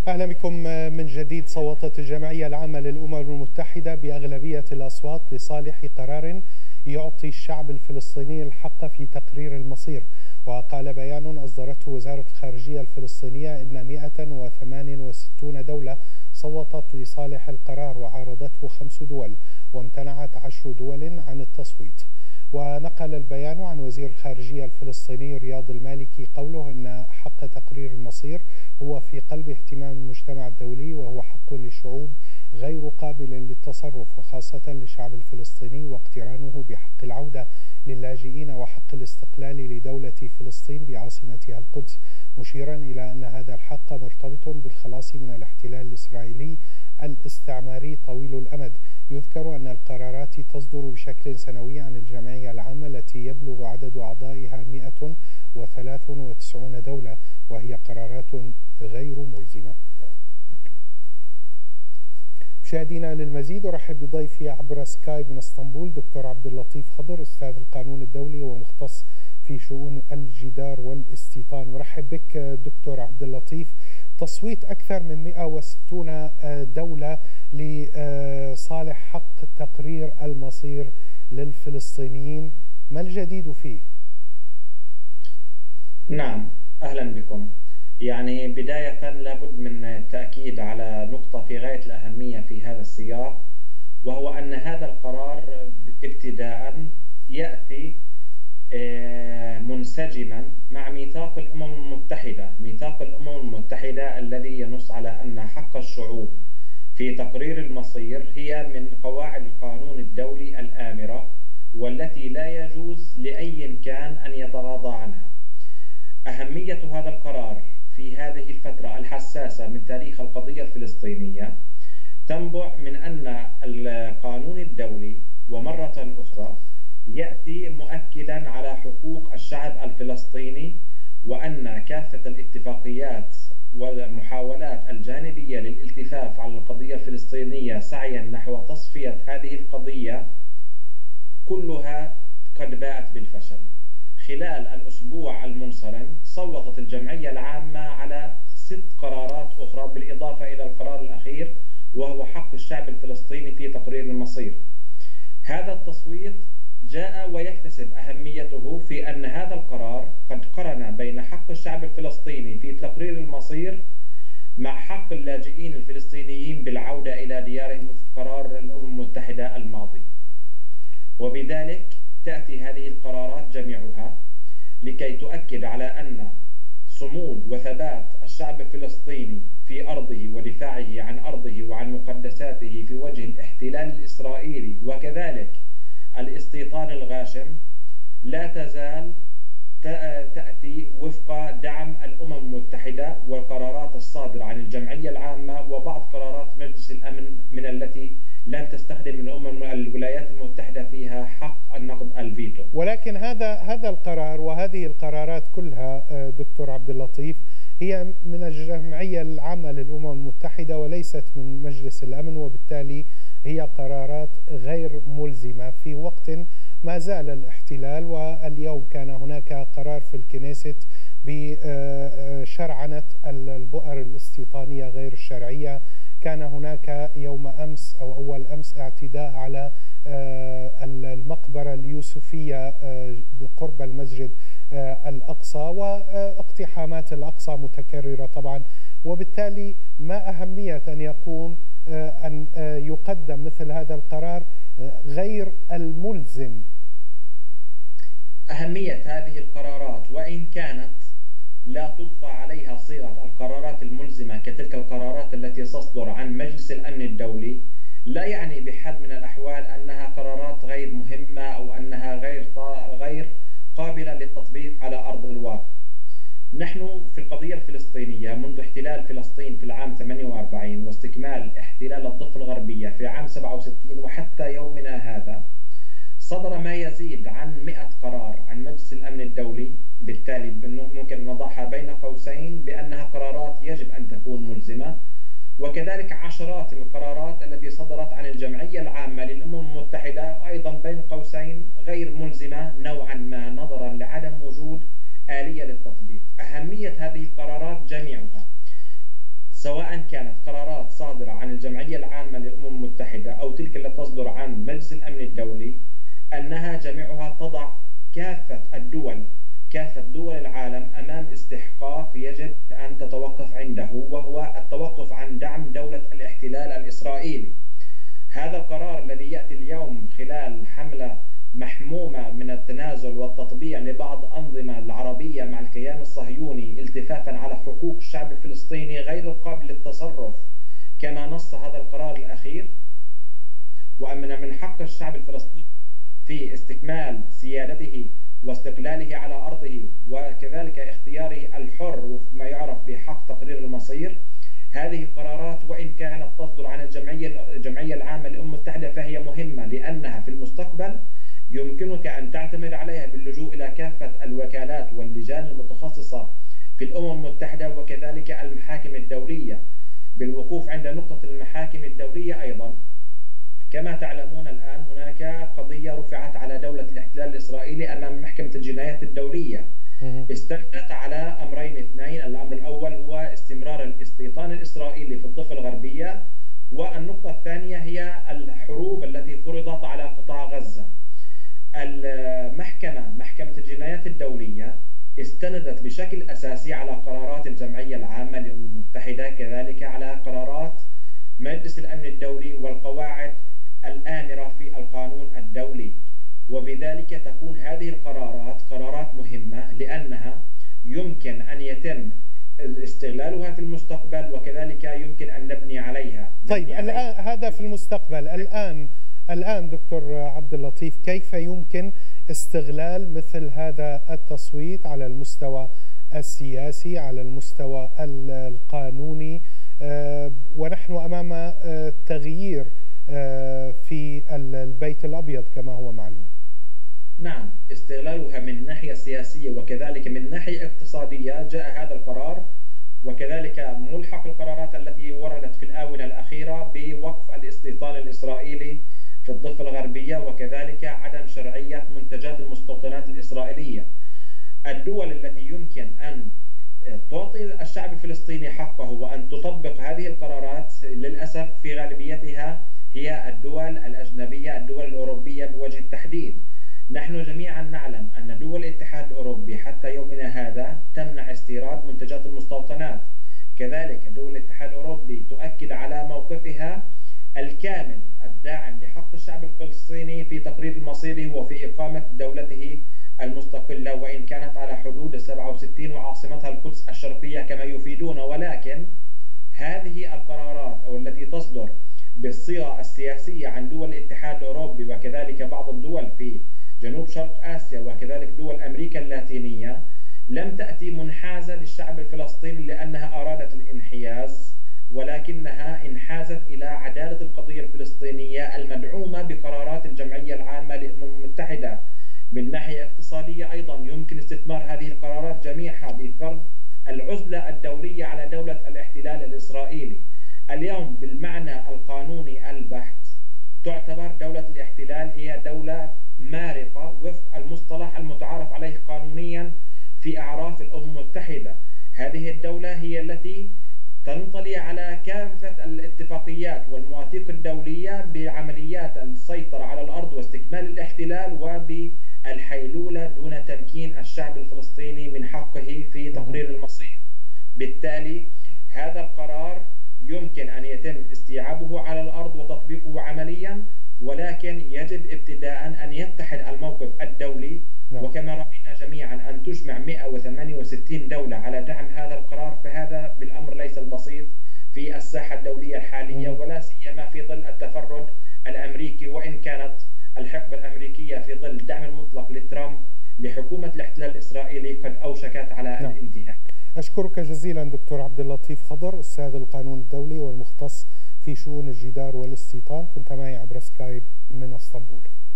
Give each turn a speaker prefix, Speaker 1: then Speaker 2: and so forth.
Speaker 1: أهلا بكم من جديد. صوتت الجمعية العامة للأمم المتحدة بأغلبية الأصوات لصالح قرار يعطي الشعب الفلسطيني الحق في تقرير المصير. وقال بيان أصدرته وزارة الخارجية الفلسطينية إن 168 دولة صوتت لصالح القرار وعارضته 5 دول، وامتنعت 10 دول عن التصويت. ونقل البيان عن وزير الخارجية الفلسطيني رياض المالكي قوله إن حق تقرير المصير هو في قلب اهتمام المجتمع الدولي، وهو حق للشعوب غير قابل للتصرف، وخاصة للشعب الفلسطيني، واقترانه بحق العودة للاجئين وحق الاستقلال لدولة فلسطين بعاصمتها القدس، مشيرا إلى أن هذا الحق مرتبط بالخلاص من الاحتلال الإسرائيلي الاستعماري طويل الأمد. يذكر أن القرارات تصدر بشكل سنوي عن الجمعية العامة التي يبلغ عدد أعضائها 193 دولة، وهي قرارات غير ملزمة. مشاهدينا، للمزيد أرحب بضيفي عبر سكايب من اسطنبول دكتور عبد اللطيف خضر، أستاذ القانون الدولي ومختص في شؤون الجدار والاستيطان. أرحب بك دكتور عبد اللطيف. تصويت أكثر من 160 دولة لصالح حق تقرير المصير للفلسطينيين، ما الجديد فيه؟
Speaker 2: نعم، أهلا بكم. يعني بداية لابد من التأكيد على نقطة في غاية الأهمية في هذا السياق، وهو أن هذا القرار ابتداء يأتي منسجما مع ميثاق الأمم المتحدة. ميثاق الأمم المتحدة الذي ينص على أن حق الشعوب في تقرير المصير هي من قواعد القانون الدولي الآمرة، والتي لا يجوز لأي كان أن يتغاضى عنها. أهمية هذا القرار في هذه الفترة الحساسة من تاريخ القضية الفلسطينية تنبع من أن القانون الدولي ومرة أخرى يأتي مؤكدا على حقوق الشعب الفلسطيني، وأن كافة الاتفاقيات والمحاولات الجانبية للالتفاف على القضية الفلسطينية سعيا نحو تصفية هذه القضية كلها قد باءت بالفشل. خلال الأسبوع المنصرم صوتت الجمعية العامة على 6 قرارات أخرى بالإضافة إلى القرار الأخير، وهو حق الشعب الفلسطيني في تقرير المصير. هذا التصويت جاء ويكتسب أهميته في أن هذا القرار قد قرن بين حق الشعب الفلسطيني في تقرير المصير مع حق اللاجئين الفلسطينيين بالعودة إلى ديارهم وفق قرار الأمم المتحدة الماضي. وبذلك تأتي هذه القرارات جميعها لكي تؤكد على أن صمود وثبات الشعب الفلسطيني في أرضه ودفاعه عن أرضه وعن مقدساته في وجه الاحتلال الإسرائيلي وكذلك الاستيطان الغاشم لا تزال تأتي وفق دعم الأمم المتحدة والقرارات الصادرة عن الجمعية العامة وبعض قرارات مجلس الأمن من التي لم تستخدم الولايات المتحدة فيها حق النقض الفيتو.
Speaker 1: ولكن هذا القرار وهذه القرارات كلها دكتور عبد اللطيف هي من الجمعية العامة للأمم المتحدة وليست من مجلس الأمن، وبالتالي هي قرارات غير ملزمة في وقت ما زال الاحتلال. واليوم كان هناك قرار في الكنيست بشرعنة البؤر الاستيطانية غير الشرعية. كان هناك يوم أمس أو أول أمس اعتداء على المقبرة اليوسفية بقرب المسجد الأقصى، واقتحامات الأقصى متكررة طبعا. وبالتالي ما أهمية أن يقدم مثل هذا القرار غير الملزم؟
Speaker 2: أهمية هذه القرارات وإن كانت لا تضفى عليها صيغة القرارات الملزمة كتلك القرارات التي تصدر عن مجلس الأمن الدولي، لا يعني بحال من الأحوال أنها قرارات غير مهمة أو أنها غير قابلة للتطبيق على أرض الواقع. نحن في القضية الفلسطينية منذ احتلال فلسطين في العام 48 واستكمال احتلال الضفة الغربية في عام 67 وحتى يومنا هذا صدر ما يزيد عن 100 قرار عن مجلس الأمن الدولي. بالتالي ممكن نضعها بين قوسين بأنها قرارات يجب أن تكون ملزمة، وكذلك عشرات القرارات التي صدرت عن الجمعية العامة للأمم المتحدة أيضا بين قوسين غير ملزمة نوعا ما نظرا لعدم وجود آلية للتطبيق. أهمية هذه القرارات جميعها سواء سواء كانت قرارات صادرة عن الجمعية العامة للأمم المتحدة أو تلك التي تصدر عن مجلس الأمن الدولي، أنها جميعها تضع كافة دول العالم أمام استحقاق يجب أن تتوقف عنده، وهو التوقف عن دعم دولة الاحتلال الإسرائيلي. هذا القرار الذي يأتي اليوم خلال حملة محمومة من التنازل والتطبيع لبعض الأنظمة العربية مع الكيان الصهيوني التفافا على حقوق الشعب الفلسطيني غير القابل للتصرف كما نص هذا القرار الأخير، وأن من حق الشعب الفلسطيني في استكمال سيادته واستقلاله على أرضه وكذلك اختياره الحر وما يعرف بحق تقرير المصير. هذه القرارات وإن كانت تصدر عن الجمعية العامة للأمم المتحدة فهي مهمة، لأنها في المستقبل يمكنك أن تعتمد عليها باللجوء إلى كافة الوكالات واللجان المتخصصة في الأمم المتحدة وكذلك المحاكم الدولية، بالوقوف عند نقطة المحاكم الدولية. أيضا كما تعلمون الآن هناك قضية رفعت على دولة الاحتلال الإسرائيلي أمام محكمة الجنايات الدولية، استندت على أمرين اثنين. الأمر الأول هو استمرار الاستيطان الإسرائيلي في الضفة الغربية، والنقطة الثانية هي الحروب التي فرضت على قطاع غزة. محكمة الجنايات الدولية استندت بشكل أساسي على قرارات الجمعية العامة للأمم المتحدة، كذلك على قرارات مجلس الأمن الدولي والقواعد الآمرة في القانون الدولي، وبذلك تكون هذه القرارات قرارات مهمة لأنها يمكن أن يتم استغلالها في المستقبل وكذلك يمكن أن نبني عليها.
Speaker 1: طيب الآن هذا في المستقبل. الآن دكتور عبد اللطيف، كيف يمكن استغلال مثل هذا التصويت على المستوى السياسي، على المستوى القانوني، ونحن أمام تغيير في البيت الأبيض كما هو معلوم؟
Speaker 2: نعم، استغلالها من ناحية سياسية وكذلك من ناحية اقتصادية. جاء هذا القرار وكذلك ملحق القرارات التي وردت في الآونة الأخيرة بوقف الاستيطان الإسرائيلي في الضفة الغربية وكذلك عدم شرعية منتجات المستوطنات الإسرائيلية. الدول التي يمكن أن تعطي الشعب الفلسطيني حقه وأن تطبق هذه القرارات للأسف في غالبيتها هي الدول الأجنبية، الدول الأوروبية بوجه التحديد. نحن جميعا نعلم أن دول الاتحاد الأوروبي حتى يومنا هذا تمنع استيراد منتجات المستوطنات، كذلك دول الاتحاد الأوروبي تؤكد على موقفها الكامل الداعم لحق الشعب الفلسطيني في تقرير مصيره وفي إقامة دولته المستقلة، وإن كانت على حدود 67 وعاصمتها القدس الشرقية كما يفيدون. ولكن هذه القرارات أو التي تصدر بالصيغة السياسية عن دول الاتحاد الأوروبي وكذلك بعض الدول في جنوب شرق آسيا وكذلك دول أمريكا اللاتينية لم تأتي منحازة للشعب الفلسطيني لأنها أرادت الانحياز، ولكنها انحازت إلى عدالة القضية الفلسطينية المدعومة بقرارات الجمعية العامة للأمم المتحدة. من ناحية اقتصادية أيضا يمكن استثمار هذه القرارات جميعها بفرض العزلة الدولية على دولة الاحتلال الإسرائيلي. اليوم بالمعنى القانوني البحت تعتبر دولة الاحتلال هي دولة مارقة وفق المصطلح المتعارف عليه قانونيا في أعراف الأمم المتحدة. هذه الدولة هي التي تنطلي على كافة الاتفاقيات والمواثيق الدولية بعمليات السيطرة على الأرض واستكمال الاحتلال وبالحيلولة دون تمكين الشعب الفلسطيني من حقه في تقرير المصير. بالتالي هذا القرار يمكن أن يتم استيعابه على الأرض وتطبيقه عمليا، ولكن يجب ابتداء أن يتحد الموقف الدولي. وكما رأينا جميعا أن تجمع 168 دولة على دعم هذا القرار، فهذا بالأمر ليس البسيط في الساحة الدولية الحالية، ولا سيما في ظل التفرد الأمريكي، وإن كانت الحقبة الأمريكية في ظل الدعم المطلق لترامب لحكومة الاحتلال الإسرائيلي قد أوشكت على الانتهاء.
Speaker 1: أشكرك جزيلا دكتور عبد اللطيف خضر، أستاذ القانون الدولي والمختص في شؤون الجدار والاستيطان، كنت معي عبر سكايب من اسطنبول.